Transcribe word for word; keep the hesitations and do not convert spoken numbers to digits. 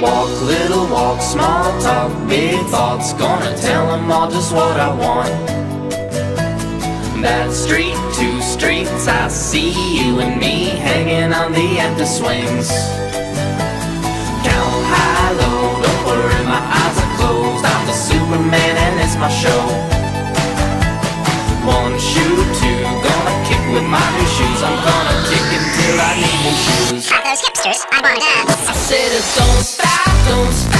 Walk, little walk, small talk, big thoughts. Gonna tell them all just what I want. That street, two streets, I see you and me hanging on the empty swings. Count high, low, don't worry, my eyes are closed. I'm the Superman and it's my show. One shoe, two, gonna kick with my new shoes. I'm gonna kick until I need new shoes. At those hipsters, I wanna dance. I said, don't stop, don't stop.